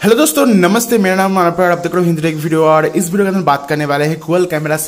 Hello दोस्तों, नमस्ते। मेरा नाम मानव और आप देख रहे हो हिंदी टेक वीडियो। और इस वीडियो के अंदर बात करने वाले हैं गूगल कैमरा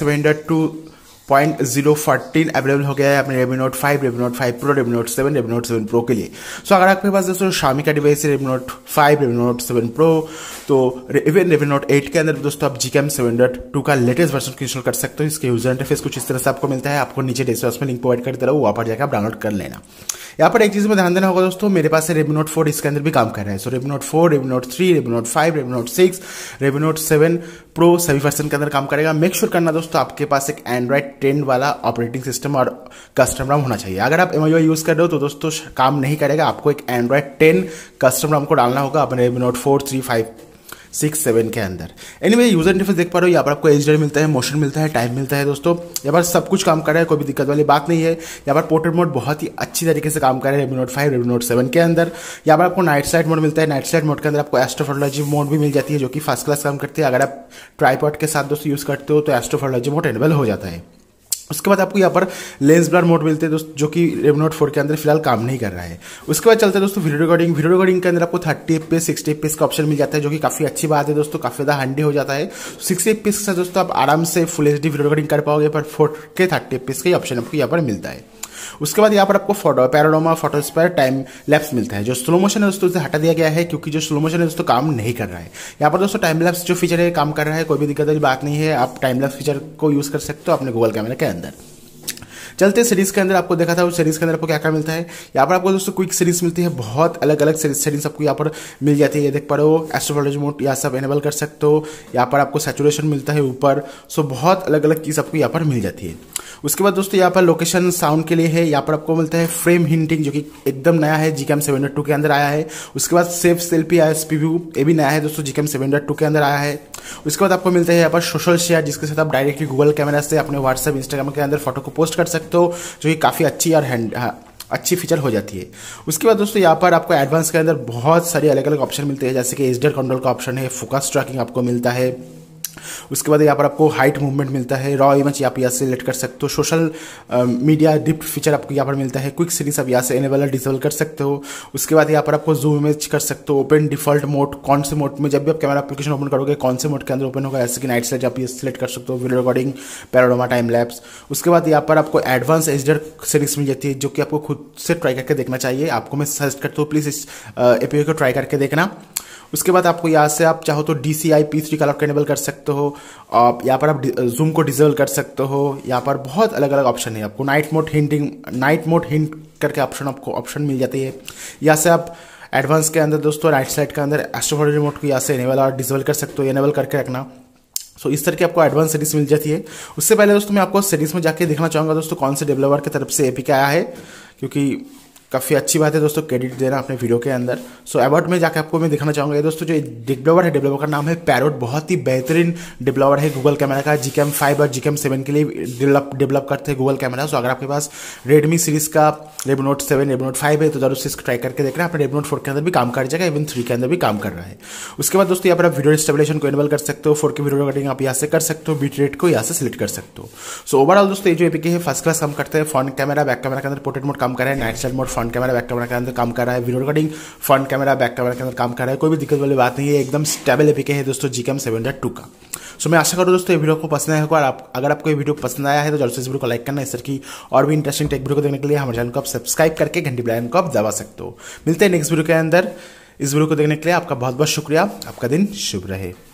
7.2.014 अवेलेबल हो गया है अपने Redmi Note 5, Redmi Note 5 Pro, Redmi Note 7, Redmi Note 7 Pro के लिए। सो अगर आपके पास दोस्तों Xiaomi का डिवाइस है Redmi Note 5, Redmi Note 7 Pro, तो इवन Redmi Note 8 के अंदर दोस्तों आप Gcam 7.2 का लेटेस्ट वर्जन को इंस्टॉल कर सकते हो। इसके यूजर इंटरफेस कुछ इस तरह से आपको मिलता है। आपको नीचे डिस्क्रिप्शन में लिंक प्रोवाइड कर दे रहा हूँ, वहाँ पर जाकर आप डाउनलोड कर लेना। यहाँ पर एक चीज में ध्यान देना होगा दोस्तों, मेरे पास है Redmi Note 4, इसके अंदर भी काम कर रहा है। So Redmi Note 4, Redmi Note 3, Redmi Note 5, Redmi Note 6, Redmi Note 7 Pro सभी वर्जन के अंदर काम करेगा। मेक श्योर करना दोस्तों आपके पास एक Android 10 वाला ऑपरेटिंग सिस्टम और कस्टम रैम होना चाहिए। अगर आप MIUI यूज कर रहे हो तो दोस्तों काम नहीं करेगा। आपको एक Android 10 कस्टम रैम को डालना होगा अपने Redmi Note 4, 3, 5, 6, 7 के अंदर। एनीवे यूजर इंटरफेस देख पा रहे हो, यहाँ पर आपको HDR मिलता है, मोशन मिलता है, टाइम मिलता है दोस्तों। यहाँ पर सब कुछ काम कर रहा है, कोई भी दिक्कत वाली बात नहीं है। यहाँ पर पोर्ट्रेट मोड बहुत ही अच्छी तरीके से काम कर रहा है Redmi Note 5, Redmi Note 7 के अंदर। यहाँ पर आपको नाइट स्लाइड मोड मिलता है। नाइट स्लाइड मोड के अंदर आपको एस्ट्रोफोटोलॉजी मोड भी मिल जाती है, जो कि फर्स्ट क्लास काम करती है। अगर आप ट्राइपॉड के साथ दोस्तों यूज करते हो तो एस्ट्रोफोटोलॉजी मोड एनेबल हो जाता है। उसके बाद आपको यहाँ पर लेंस ब्लर मोड मिलते हैं दोस्तों, जो कि Redmi Note 4 के अंदर फिलहाल काम नहीं कर रहा है। उसके बाद चलते हैं दोस्तों वीडियो रिकॉर्डिंग। वीडियो रिकॉर्डिंग के अंदर आपको 30 FPS 60 FPS का ऑप्शन मिल जाता है, जो कि काफी अच्छी बात है दोस्तों, काफी ज्यादा हैंडी हो जाता है। 60 FPS के साथ दोस्तों आप आराम से फुल HD वीडियो रिकॉर्डिंग कर पाओगे, पर 4K 30 FPS का ऑप्शन आपको यहाँ पर मिलता है। उसके बाद यहाँ पर आपको पैनोरामा, फोटोस्फीयर, टाइम लैप्स मिलता है। जो स्लो मोशन है दोस्तों उसे हटा दिया गया है, क्योंकि जो स्लो मोशन है दोस्तों काम नहीं कर रहा है। यहाँ पर दोस्तों टाइम लैप्स जो फीचर है काम कर रहा है, कोई भी दिक्कत वाली बात नहीं है। आप टाइम लैप्स फीचर को यूज कर सकते हो अपने गूगल कैमरा के अंदर। चलते सीरीज के अंदर आपको देखा था, उस सीरीज के अंदर आपको क्या क्या मिलता है। यहाँ पर आपको दोस्तों क्विक सीरीज मिलती है, बहुत अलग अलग सीरीज आपको यहाँ पर मिल जाती है। ये देख पा रहे हो, एस्ट्रोफोटोलॉजी मोड यहाँ सब एनेबल कर सकते हो। यहाँ पर आपको सैचुरेशन मिलता है ऊपर। सो बहुत अलग अलग चीज आपको यहाँ पर मिल जाती है। उसके बाद दोस्तों यहाँ पर लोकेशन साउंड के लिए है। यहाँ पर आपको मिलता है फ्रेम हिंटिंग, जो कि एकदम नया है, Gcam 7.2 के अंदर आया है। उसके बाद सेफ सेल्फी ISP व्यू, ये भी नया है दोस्तों, Gcam 7.2 के अंदर आया है। उसके बाद आपको मिलता है यहाँ पर सोशल शेयर, जिसके साथ आप डायरेक्टली गूगल कैमरा से अपने व्हाट्सएप, इंस्टाग्राम के अंदर फोटो को पोस्ट कर सकते हो, जो कि काफी अच्छी और अच्छी फीचर हो जाती है। उसके बाद दोस्तों यहाँ पर आपको एडवांस के अंदर बहुत सारे अलग अलग ऑप्शन मिलते हैं, जैसे कि HDR कंट्रोल का ऑप्शन है, फोकस ट्रैकिंग आपको मिलता है। उसके बाद यहाँ पर आपको हाइट मूवमेंट मिलता है, रॉ इमेज आप यहाँ से सिलेक्ट कर सकते हो, सोशल मीडिया डिप फीचर आपको यहाँ पर मिलता है, क्विक सीरीज आप यहाँ से एनेबल और डिसेबल कर सकते हो। उसके बाद यहाँ पर आपको जूम इमेज कर सकते हो, ओपन डिफॉल्ट मोड, कौन से मोड में जब भी आप कैमरा एप्लीकेशन ओपन करोगे कौन से मोड के अंदर ओपन होगा, जैसे कि नाइट स्लाइड आप ये सिलेक्ट कर सकते हो, video recording, panorama, time lapse. उसके बाद यहाँ पर आपको एडवांस HDR सीरीज मिल जाती है, जो कि आपको खुद से ट्राई करके देखना चाहिए। आपको मैं सजेस्ट करता हूँ प्लीज इस API को ट्राई करके देखना। उसके बाद आपको यहाँ से आप चाहो तो DCI P3 कलर को एनेबल कर सकते हो। यहाँ पर आप जूम को डिसेबल कर सकते हो। यहाँ पर बहुत अलग अलग ऑप्शन है। आपको नाइट मोड हिंट करके ऑप्शन मिल जाती है। यहाँ से आप एडवांस के अंदर दोस्तों राइट साइड के अंदर एस्ट्रोफोटोलॉजी मोड को यहाँ से एनेबल और डिसेबल कर सकते हो, एनेबल करके रखना। सो इस तरह की आपको एडवांस सीरीज मिल जाती है। उससे पहले दोस्तों मैं आपको सीरीज में जाके देखना चाहूंगा दोस्तों कौन से डेवलपर की तरफ से APK आया है, क्योंकि काफ़ी अच्छी बात है दोस्तों क्रेडिट देना अपने वीडियो के अंदर। सो अबाउट में जाकर आपको मैं दिखाना चाहूँगा दोस्तों, जो डेवलपर है, डेवलपर का नाम है पैरोट। बहुत ही बेहतरीन डेवलपर है गूगल कैमरा का, Gcam 5 और Gcam 7 के लिए डेवलप करते हैं गूगल कैमरा। सो अगर आपके पास रेडमी सीरीज का Redmi Note 7, Redmi Note 5 है तो जरूर से इसको ट्राई करके देखना। अपने Redmi Note 4 के अंदर भी काम कर जाएगा, इवन 3 के अंदर भी काम कर रहा है। उसके बाद दोस्तों यहाँ पर आप वीडियो स्टेबलाइजेशन को एनेबल कर सकते हो, 4K वीडियो रिकॉर्डिंग आप यहाँ से कर सकते हो, बीट रेट को यहाँ से सिलेक्ट कर सकते हो। सो ओवरऑल दोस्तों ये जो APK है फर्स्ट क्लास काम करते हैं। फ्रंट कैमरा, बैक कैमरा के अंदर पोर्ट्रेट मोड काम कर रहा है, night slide mode front camera, back camera के अंदर काम कर रहा है, video recording front camera, back camera के अंदर काम कर रहा है। कोई भी दिक्कत वाली बात नहीं है, एकदम स्टेबल APK है दोस्तों Gcam 7.2 का। सो मैं आशा करूँ दोस्तों ये वीडियो को पसंद आया होगा। अगर आपको ये वीडियो पसंद आया है तो जल्द से इस वीडियो को लाइक करना। इस तरह की और भी इंटरेस्टिंग टेक वीडियो को देखने के लिए हमारे चैनल को आप सब्सक्राइब करके घंटी बेल आइकन को आप दबा सकते हो। मिलते हैं नेक्स्ट वीडियो के अंदर। इस वीडियो को देखने के लिए आपका बहुत बहुत शुक्रिया। आपका दिन शुभ रहे।